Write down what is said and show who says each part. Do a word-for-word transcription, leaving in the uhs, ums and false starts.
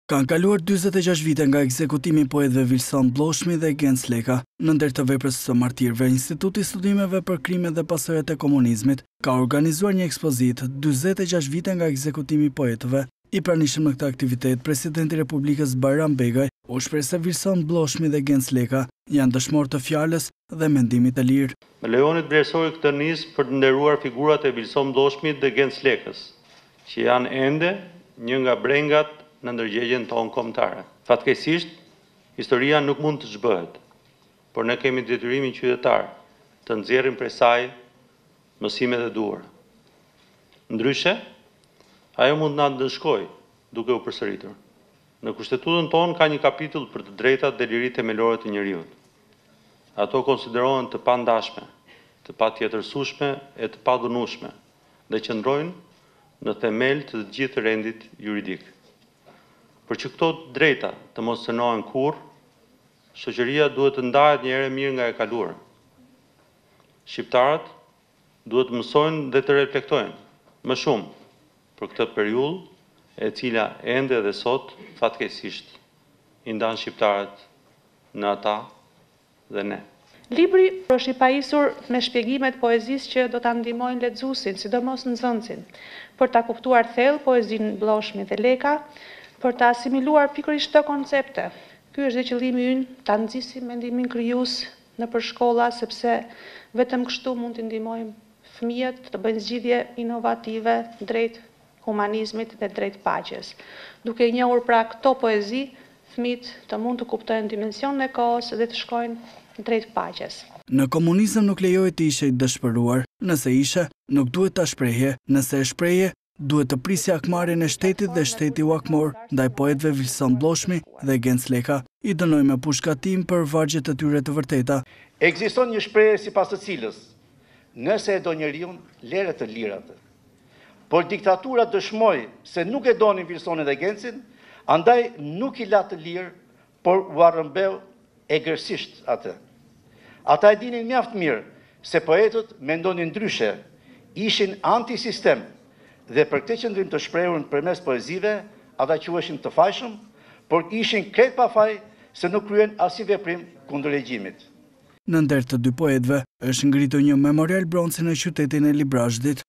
Speaker 1: Kanë kaluar dyzet e gjashtë vite nga ekzekutimi i poetëve Vilson Bloshmi dhe Genc Leka. Në ndër të veprës së martirëve, Instituti i Studimeve për Krimet dhe Pasojat e Komunizmit ka organizuar një ekspozitë dyzet e gjashtë vite nga ekzekutimi i poetëve. I pranishëm në këtë aktivitet, Presidenti i Republikës Bayram Begaj u shpreh se Vilson Bloshmi dhe Genc Leka janë dëshmorë të fjalës dhe mendimit të lirë.
Speaker 2: Më lejoni të vlerësoj këtë nis për të nderuar figurat e Vilson Bloshmit dhe Genc Lekës, që janë ende një nga brengat në ndërgjegjen tonë kombëtare. Fatkeqësisht, historia nuk mund të zhbëhet, por ne kemi detyrimin qytetar të nxjerrim prej saj mësimet e duhura. Ndryshe, ajo mund na ndëshkojë duke u përsëritur. Në kushtetutën tonë ka një kapitull për të drejtat dhe liritë themelore të njerëzit. Ato konsiderohen të pandashme, të patjetërsueshme e të padënueshme dhe qëndrojnë në themel të të gjithë rendit juridik. Për që këto drejta të mos cënohen kurrë, shoqëria duhet të ndahet një herë mirë nga e kaluara. Shqiptarët duhet të mësojnë dhe të reflektojnë më shumë për këtë periudhë e cila ende dhe sot fatkeqësisht i ndan shqiptarët në ata dhe ne.
Speaker 3: Libri është i pajisur me shpjegimet poezisë që do ta ndihmojnë lexuesin, sidomos nxënësin, për ta kuptuar thellë poezinë Bloshmi dhe Leka, për ta asimiluar pikërisht këto koncepte. Ky është dhe qëllimi ynë, ta nxisim mendimin krijues nëpër shkolla, sepse vetëm kështu mund të ndihmojmë fëmijët të bëjnë zgjidhje inovative drejt humanizmit dhe drejt paqes. Duke i njohur pra këto poezi, fëmijët të mund të kuptojnë dimensionin e kohës dhe të shkojnë drejt paqes.
Speaker 1: Në komunizëm nuk lejohet të ishe i dëshpëruar. Nëse ishe, nuk duhet ta shprehje. Nëse e shprehje, duhet të prisja akmarrjen e shtetit dhe shteti u akmor ndaj poetëve Vilson Bloshmi dhe Genc Leka. I dënoi me pushkatim për vargjet e tyre të vërteta.
Speaker 4: Ekziston një shprehje sipas të cilës, nëse e do njeriu, lere të lirë atë. Por diktatura dëshmoi se nuk e donin Vilsonin dhe Gencin, andaj nuk i la të lirë, por u arrëmbeu egërsisht atë. Ata e dinin mjaft mirë se poetët mendonin ndryshe, ishin antisistem dhe për këtë qëndrim të shprehur përmes poezive, ata quheshin të fajshëm, por ishin krejt pa faj se nuk kryen asnjë veprim kundër regjimit.
Speaker 1: Në ndër të dy poetëve është ngritur një memorial bronci në qytetin e Librazhdit.